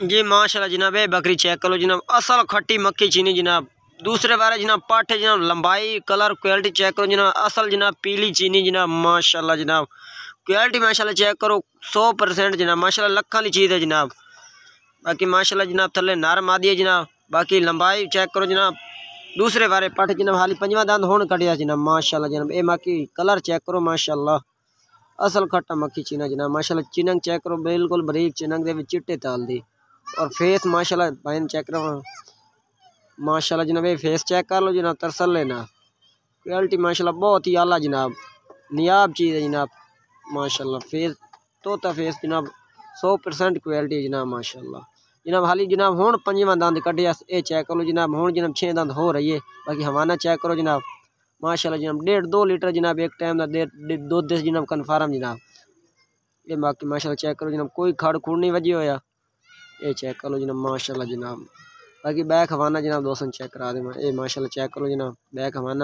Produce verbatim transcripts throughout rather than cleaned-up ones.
जी माशाल्लाह जनाब, ये बकरी चेक करो जनाब, असल खट्टी मक्खी चीनी जनाब। दूसरे बारे जनाब पाठ है जनाब, लंबाई कलर क्वालिटी चेक करो जनाब, असल जनाब पीली चीनी जनाब माशाल्लाह जनाब। क्वालिटी माशाल्लाह चेक करो सौ परसेंट जनाब माशाल्लाह, लखा वाली चीज़ है जनाब। बाकी माशाल्लाह जनाब थले नरम आदि है जनाब। बाकी लंबाई चेक करो जनाब, दूसरे बारे पाठ जनाब हाली पंजवा दांत होने कटिया जनाब माशाल्लाह जनाब। ये मक्खी कलर चेक करो माशाल्लाह, असल खट्टा मक्खी चीना जनाब माशाल्लाह। चिनंग चेक करो बिल्कुल बरीक चिनंग दे चिट्टे ताल दी, और फेस माशाल्लाह भाई चेक करो माशाल्लाह जनाब। ये फेस चेक कर लो जनाब, तरसल लेना। क्वालिटी माशाल्लाह बहुत ही आला जनाब, नियाब चीज़ है जनाब माशाल्लाह। फेस तोता फेस जनाब सौ परसेंट क्वालिटी है जनाब माशाल्लाह जनाब। हाली जनाब हूँ पंजवा दंद कटिया, ये चेक करो जनाब। हूँ जनाब छः दंद हो रही है। बाकी हवाना चेक करो जनाब माशाल्लाह जनाब, डेढ़ दो लीटर जनाब एक टाइम का डेढ़ दुध जनाब कन्फर्म जनाब। ये बाकी माशाल्लाह चेक करो जनाब, कोई खड़ खुड़ नहीं वजी होया। ये चेक करो जनाब माशाल्लाह जनाब। बाकी बैक हवाना जनाब दोस्तों चेक करा दे। ये माशाल्लाह चेक करो जनाब बैक हवाना,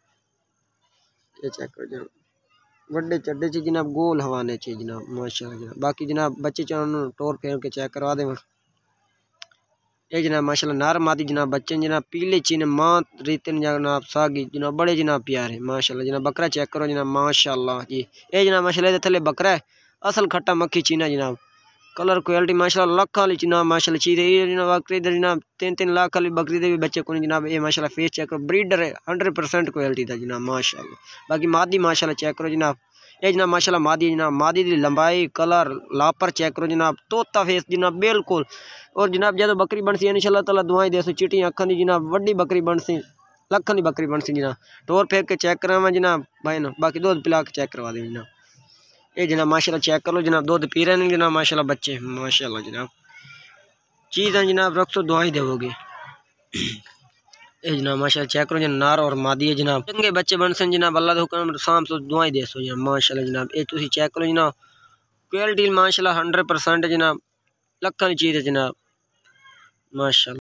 ये चेक करो जनाब वड्डे चड्डे च जनाब गोल हवाने च जनाब माशाल्लाह जनाब। बाकी जनाब बच्चे चाहूँ टोर फेर के चेक करवा दे। ये जनाब माशाल्लाह नर मादी जनाब, बच्चे जनाब पीले चीने माँ रीतन जनाब सागी जनाब, बड़े जनाब प्यारे माशाल्लाह जनाब। बकरा चेक करो जनाब माशाल्लाह जी। ये जनाब माशाल्लाह थले बकरा है, असल खट्टा मक्खी चीना जनाब। कलर क्वालिटी माशाल्लाह लाख वाली जनाब माशाल्लाह चीज़ है जनाब। बकरी इधर जनाब तीन तीन लाख वाली बकरी दे भी बच्चे को जनाब। ये माशाल्लाह फेस चेक करो, ब्रीडर है हंड्रेड परसेंट क्वालिटी था जनाब माशाल्लाह। बाकी मादी माशाल्लाह चेक करो जनाब, ये जनाब माशाल्लाह मादी जनाब। मादी की लंबाई कलर लापर चेक करो जनाब, तोता फेस जनाब बिल्कुल। और जनाब जो बकरी बनसी इंशाल्लाह ताला दुआई देसो, चिट्टी अखा की जनाब वड्डी बकरी बनसी, लखन की बकरी बनसी जनाब। टोर फेर के चेक करावा जनाब भाई ना, बाकी दूध पिला के चेक करवा दे जनाब। ये जनाब माशाल्लाह चेक कर लो जनाब, दूध पी रहे हैं जनाब माशाल्लाह बच्चे माशाल्लाह जनाब। चीज़ जनाब रख सो दुआई देवोगे। ये जनाब माशाल्लाह चेक करो जनाब, नार और मादी है जनाब, चंगे बच्चे बन सन जनाब। अल्लाह के हुक्म शाम से दुआई दे सो जनाब माशाल्लाह जनाब। ये तुसी चेक करो जनाब, क्वालिटी माशाल्लाह हंड्रेड परसेंट जनाब, लखन चीज़ है जनाब माशाल्लाह।